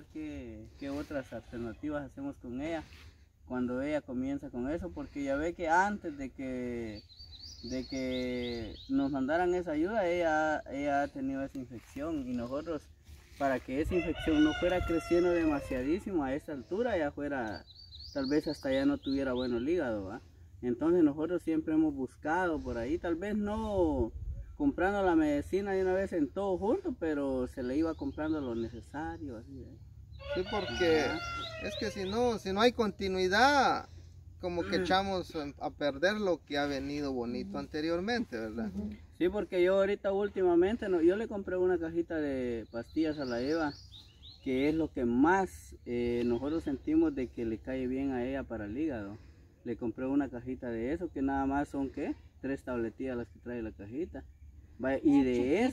ver qué otras alternativas hacemos con ella cuando ella comienza con eso, porque ya ve que antes de que nos mandaran esa ayuda, ella ha tenido esa infección, y nosotros, para que esa infección no fuera creciendo demasiadísimo a esa altura, ya fuera, tal vez hasta ya no tuviera bueno el hígado, ¿va? Entonces nosotros siempre hemos buscado por ahí, tal vez no comprando la medicina de una vez en todo junto, pero se le iba comprando lo necesario, así, ¿eh? Sí, porque es que si no hay continuidad, como que echamos a perder lo que ha venido bonito anteriormente, ¿verdad? Sí, porque yo ahorita últimamente, yo le compré una cajita de pastillas a la Eva, que es lo que más nosotros sentimos de que le cae bien a ella para el hígado. Le compré una cajita de eso, que nada más son, ¿qué? 3 tabletillas las que trae la cajita. Y de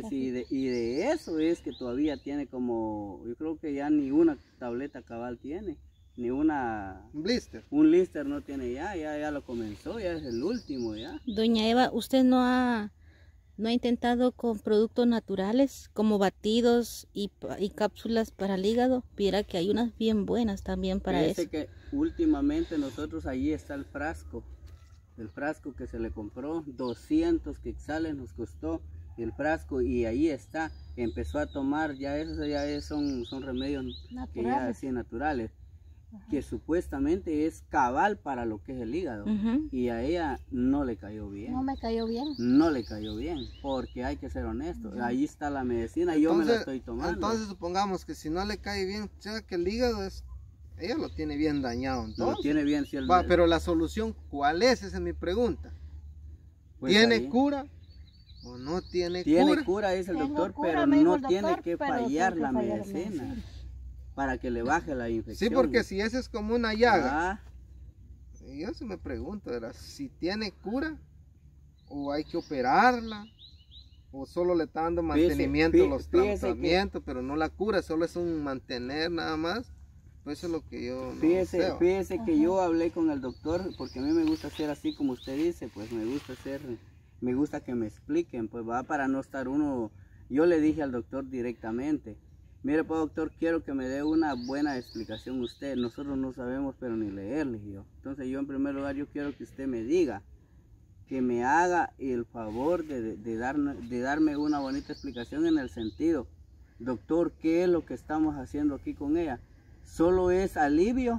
eso es que todavía tiene como, yo creo que ya ni una tableta cabal tiene, ni una... Un blister no tiene ya lo comenzó, ya es el último ya. Doña Eva, ¿usted no ha intentado con productos naturales como batidos y cápsulas para el hígado? Viera que hay unas bien buenas también para eso. Que últimamente nosotros ahí está el frasco que se le compró, 200 quetzales nos costó el frasco, y ahí está, empezó a tomar, ya esos son remedios naturales, que ya así naturales, que supuestamente es cabal para lo que es el hígado, y a ella no le cayó bien. No me cayó bien. No le cayó bien, porque hay que ser honesto, ahí está la medicina, y yo me la estoy tomando. Entonces supongamos que si no le cae bien, o sea que el hígado ella lo tiene bien dañado, entonces. Lo tiene bien, si pero la solución, ¿cuál es? Esa es mi pregunta. Pues ¿tiene cura o no tiene cura? Tiene cura, dice el doctor, pero no tiene que fallar la medicina para que le baje la infección. Sí, porque si esa es como una llaga. Yo se me pregunto, ¿verdad? Si tiene cura o hay que operarla, o solo le está dando mantenimiento los tratamientos, pero no la cura, solo es un mantener nada más. Eso es lo que yo no sé. Fíjese que yo hablé con el doctor, porque a mí me gusta hacer así como usted dice, pues me gusta que me expliquen, pues va, para no estar uno. Yo le dije al doctor directamente, mire pues doctor, quiero que me dé una buena explicación usted, nosotros no sabemos pero ni leer, le dije yo. Entonces yo en primer lugar yo quiero que usted me diga, que me haga el favor de darme una bonita explicación en el sentido, doctor, ¿qué es lo que estamos haciendo aquí con ella? ¿Solo es alivio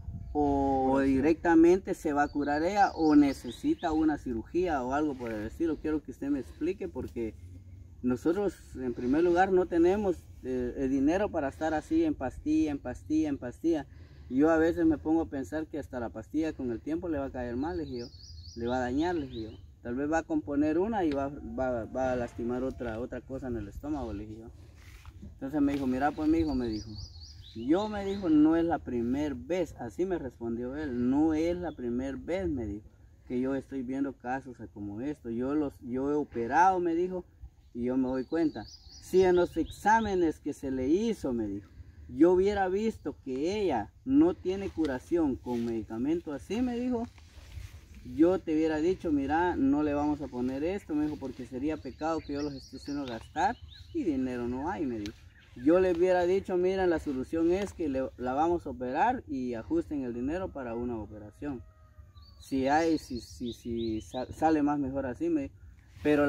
o directamente se va a curar ella o necesita una cirugía o algo por el estilo? Quiero que usted me explique, porque nosotros en primer lugar no tenemos el dinero para estar así en pastilla, en pastilla, en pastilla. Yo a veces me pongo a pensar que hasta la pastilla con el tiempo le va a caer mal, le dije yo, le va a dañar, le dije yo. Tal vez va a componer una y va a lastimar otra cosa en el estómago, le dije yo. Entonces me dijo, mira pues mi hijo, me dijo, no es la primera vez, así me respondió él, no es la primera vez, me dijo, que yo estoy viendo casos como esto, yo he operado, me dijo, y yo me doy cuenta, si en los exámenes que se le hizo, me dijo, yo hubiera visto que ella no tiene curación con medicamento así, me dijo, yo te hubiera dicho, mira, no le vamos a poner esto, me dijo, porque sería pecado que yo los esté haciendo gastar, y dinero no hay, me dijo. Yo le hubiera dicho, mira, la solución es que la vamos a operar y ajusten el dinero para una operación. Si sale más mejor así, me dijo. Pero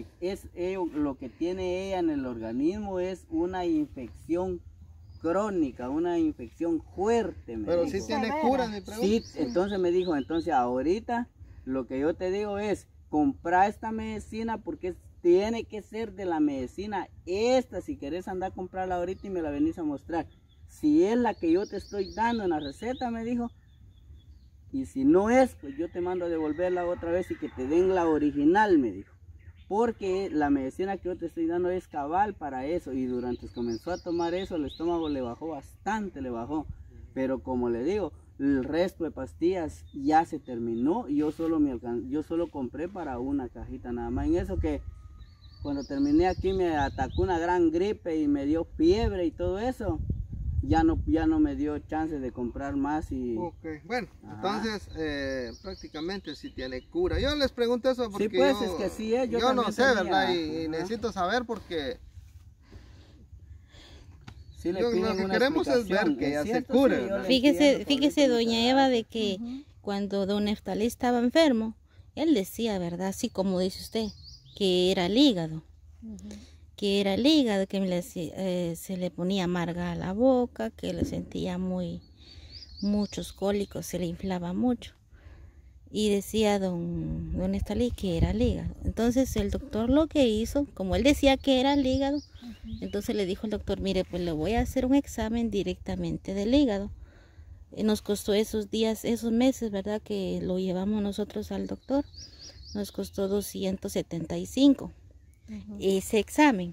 lo que tiene ella en el organismo es una infección crónica, una infección fuerte. Pero sí tiene cura, mi pregunta. Sí, entonces me dijo, entonces ahorita lo que yo te digo es, comprar esta medicina porque tiene que ser de la medicina esta, si querés andar a comprarla ahorita y me la venís a mostrar. Si es la que yo te estoy dando en la receta, me dijo, y si no es, pues yo te mando a devolverla otra vez y que te den la original, me dijo. Porque la medicina que yo te estoy dando es cabal para eso, y durante que comenzó a tomar eso, el estómago le bajó bastante, le bajó. Pero como le digo, el resto de pastillas ya se terminó, y yo solo compré para una cajita nada más. En eso que cuando terminé aquí me atacó una gran gripe y me dio fiebre y todo eso, ya no me dio chance de comprar más. Bueno, entonces prácticamente sí tiene cura. Yo les pregunto eso porque sí, pues, es que sí, yo no sé, ¿verdad? Y necesito saber porque sí le lo piden que una queremos es ver que ella se cure. Sí, yo le Fíjese, entiendo, fíjese, pobrecita. doña Eva, de que cuando don Neftalí estaba enfermo, él decía, ¿verdad? Así como dice usted, que era el hígado. Que era el hígado, que se le ponía amarga a la boca, que le sentía muchos cólicos, se le inflaba mucho. Y decía don Neftalí que era el hígado. Entonces el doctor lo que hizo, como él decía que era el hígado, entonces le dijo al doctor, mire, pues le voy a hacer un examen directamente del hígado. Nos costó esos días, esos meses, ¿verdad? Que lo llevamos nosotros al doctor. Nos costó 275 ese examen.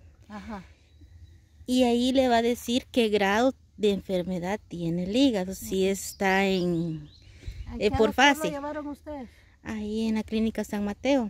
Y ahí le va a decir qué grado de enfermedad tiene el hígado, si está en por fase. ¿Lo llevaron ustedes? Ahí en la clínica San Mateo.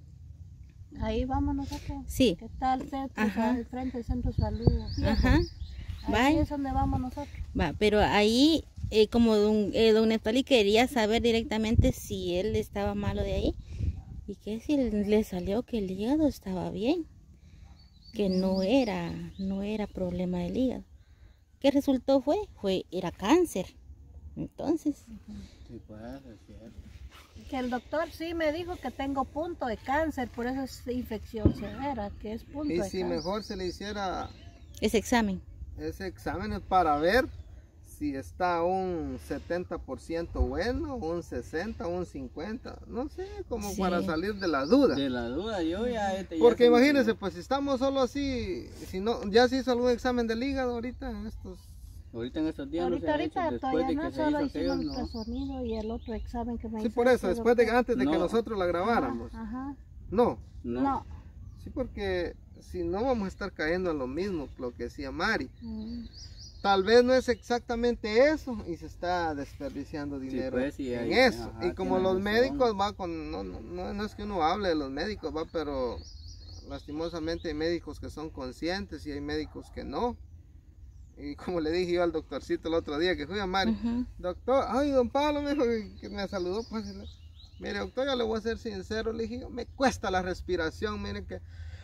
Ahí vamos nosotros. Sí. ¿Qué tal centro? Ajá. Al frente del centro de salud. Ajá. Ahí Vaya. es donde vamos nosotros. Va, pero ahí, como don Neftalí quería saber directamente si él estaba malo de ahí, y que si le salió que el hígado estaba bien, que no era problema del hígado. ¿Qué resultó era cáncer. Entonces, Sí, pues, es cierto. Que el doctor sí me dijo que tengo punto de cáncer, por eso es infección severa, que es punto Y de si cáncer. mejor se le hiciera ese examen. ese examen es para ver si está un 70% bueno, un 60, un 50, no sé, como Sí. para salir de la duda. De la duda, yo ya... ya Porque se me- imagínense, pues si estamos solo así, si no, ya se hizo algún examen del hígado ahorita en estos... Ahorita en estos días no se ha Ahorita hecho, después todavía de no, que se solo hizo hicimos aquello, el no. sonido y el otro examen que me Sí, hizo por eso, este después de doctor. antes de que No. nosotros la grabáramos. Ajá. No, No. sí, porque si no vamos a estar cayendo en lo mismo, lo que decía Mari. Mm. Tal vez no es exactamente eso y se está desperdiciando dinero pues, sí, en ahí, eso. ajá, Y como tiene los razón. médicos va con, no es que uno hable de los médicos, va, pero lastimosamente hay médicos que son conscientes y hay médicos que no. Y como le dije yo al doctorcito el otro día que fui a Mari, doctor, ay, don Pablo me dijo que me saludó, pues, mire doctor, yo le voy a ser sincero, le dije, me cuesta la respiración, mire que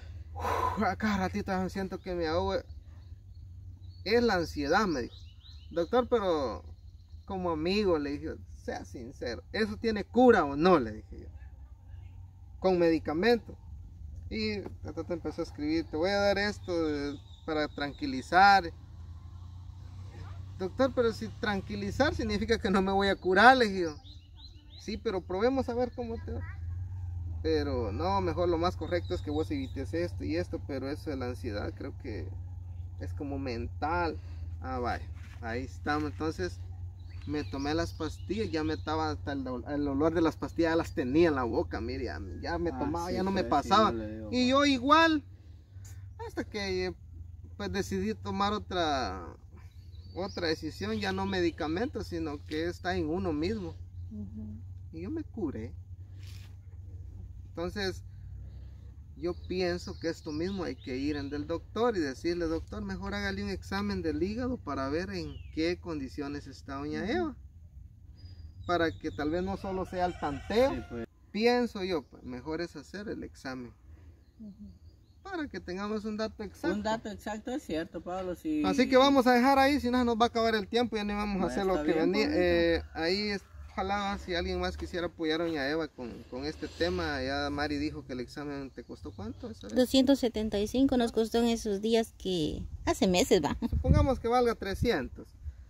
a cada ratito me siento que me ahogo. Es la ansiedad, me dijo. Doctor, pero como amigo, le dije, sea sincero, ¿eso tiene cura o no? Le dije yo. Con medicamento. Y empezó a escribir, te voy a dar esto para tranquilizar. Doctor, pero si tranquilizar significa que no me voy a curar, le dije yo. Sí, pero probemos a ver cómo te va. Pero no, mejor lo más correcto es que vos evites esto y esto, pero eso de la ansiedad creo que es como mental. Ah, vaya, ahí estamos. Entonces me tomé las pastillas, ya me estaba hasta el olor de las pastillas, ya las tenía en la boca, mire, ya me tomaba, sí, ya no me pues, sí, pasaba. no le digo, Y yo igual, hasta que pues decidí tomar otra decisión, ya no medicamentos, sino que está en uno mismo. Y yo me curé. Entonces, yo pienso que esto mismo hay que ir en el doctor y decirle, doctor, mejor hágale un examen del hígado para ver en qué condiciones está doña Eva. Para que tal vez no solo sea el tanteo. Sí, pues. Pienso yo, pues, mejor es hacer el examen. Para que tengamos un dato exacto. Un dato exacto es cierto, Pablo. Si... Así que vamos a dejar ahí, si no se nos va a acabar el tiempo, ya ni vamos a Bueno, hacer lo está que bien, venía. Ahí ojalá si alguien más quisiera apoyar a doña Eva con este tema. Ya Mari dijo que el examen te costó ¿cuánto? esa vez? 275 nos costó en esos días que hace meses va. Supongamos que valga 300.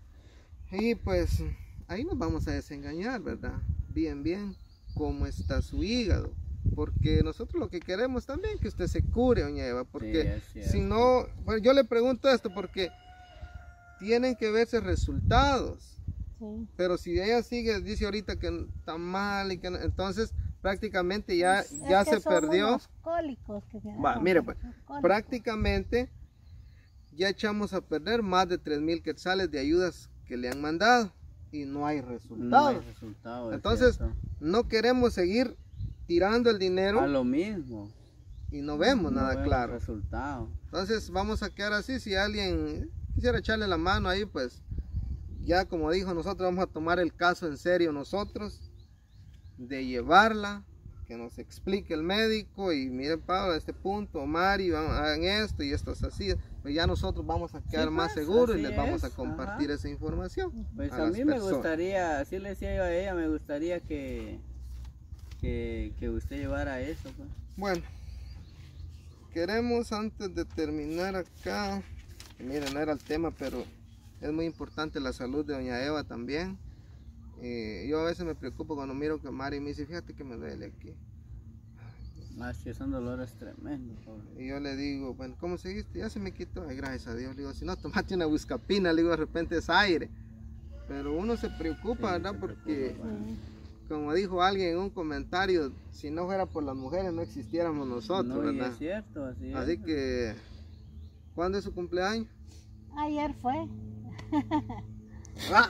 Y pues ahí nos vamos a desengañar, ¿verdad? Bien, cómo está su hígado. Porque nosotros lo que queremos también es que usted se cure, doña Eva. Porque Sí, es si no, bueno, yo le pregunto esto porque tienen que verse resultados. Sí. Pero si ella sigue, dice ahorita que está mal y que no, entonces prácticamente ya Es se que son perdió. unos cólicos que me Va, daban, mire pues, unos cólicos. prácticamente ya echamos a perder más de 3,000 quetzales de ayudas que le han mandado y no hay No resultados. hay resultado, es Entonces cierto. no queremos seguir tirando el dinero A lo mismo. y no vemos No nada vemos claro. resultado. Entonces vamos a quedar así. Si alguien quisiera echarle la mano ahí, pues ya como dijo, nosotros vamos a tomar el caso en serio nosotros, de llevarla, que nos explique el médico y miren Pablo, a este punto, Mari, hagan esto y esto es así. pues ya nosotros vamos a quedar Sí, más pues, seguros y así les vamos a es, compartir esa información. Pues a a las mí me personas. gustaría, así le decía yo a ella, me gustaría que usted llevara eso. Pues. Bueno, queremos antes de terminar acá, miren, no era el tema, pero es muy importante la salud de doña Eva también. Yo a veces me preocupo cuando miro que Mari me dice, fíjate que me duele aquí. Más que son dolores tremendos, pobre. Y yo le digo, bueno, ¿cómo seguiste? Ya se me quitó. Ay, gracias a Dios. Le digo, si no, tomate una buscapina, le digo, de repente es aire. Pero uno se preocupa, Sí, ¿verdad? se Porque, preocupa, como dijo alguien en un comentario, si no fuera por las mujeres no existiéramos nosotros, no, y ¿verdad? es cierto, así es. Así que, ¿cuándo es su cumpleaños? Ayer fue. Ah,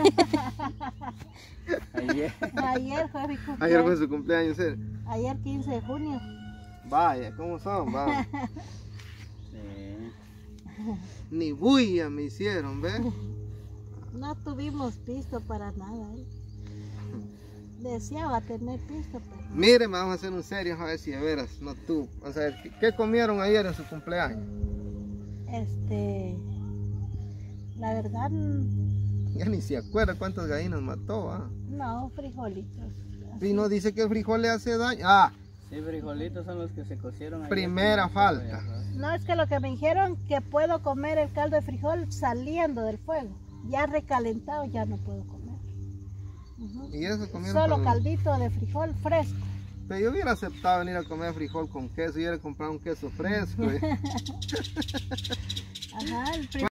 Ayer. Ayer fue mi cumpleaños. ayer fue su cumpleaños, ¿eh? Ayer 15 de junio. Vaya, ¿cómo son? Vamos. Sí. Ni bulla me hicieron, ¿ves? No tuvimos pisto para nada. Deseaba tener pisto, pero Miren, vamos a hacer un serio, a ver si de veras, no tú. Vamos a ver, ¿qué comieron ayer en su cumpleaños? la verdad Ya ni se acuerda cuántas gallinas mató, ¿ah? no, frijolitos. Y no dice que el frijol le hace daño. Ah, Sí, frijolitos son los que se cocieron ayer. Primera falta. No, es que lo que me dijeron que puedo comer el caldo de frijol saliendo del fuego. Ya recalentado ya no puedo comer. y eso comieron. Solo con- caldito de frijol fresco. Pero yo hubiera aceptado venir a comer frijol con queso, yo hubiera comprado un queso fresco. Ajá, el